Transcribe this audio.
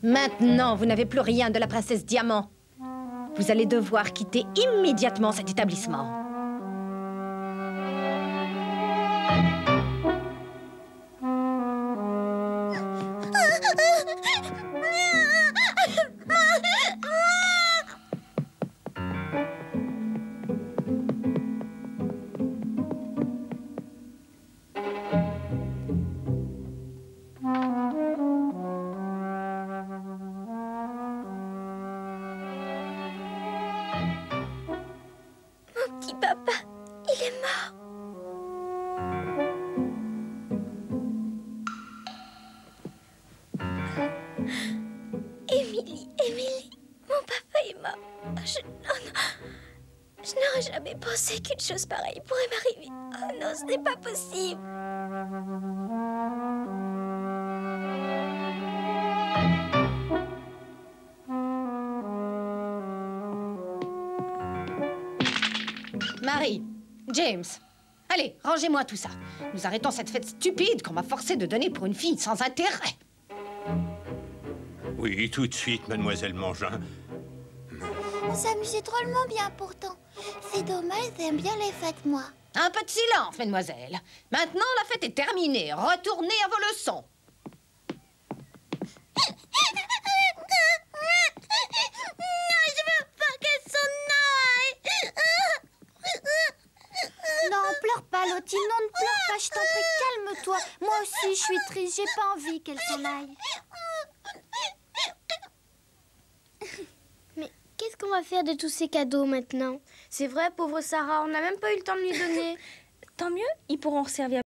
Maintenant, vous n'avez plus rien de la princesse Diamant. Vous allez devoir quitter immédiatement cet établissement. Mon petit papa, il est mort. Émilie, mon papa est mort. Oh non, je n'aurais jamais pensé qu'une chose pareille pourrait m'arriver. Oh non, ce n'est pas possible. Marie, James, allez, rangez-moi tout ça. Nous arrêtons cette fête stupide qu'on m'a forcé de donner pour une fille sans intérêt. Oui, tout de suite, mademoiselle Mangin. On s'amusait drôlement bien pourtant. C'est dommage, j'aime bien les fêtes, moi. Un peu de silence, mesdemoiselles. Maintenant, la fête est terminée. Retournez à vos leçons. Non, je veux pas qu'elle s'en aille. Non, pleure pas, Lottie. Non, ne pleure pas, je t'en prie, calme-toi. Moi aussi, je suis triste, j'ai pas envie qu'elle s'en aille. Mais qu'est-ce qu'on va faire de tous ces cadeaux maintenant? C'est vrai, pauvre Sarah, on n'a même pas eu le temps de lui donner. Tant mieux, ils pourront servir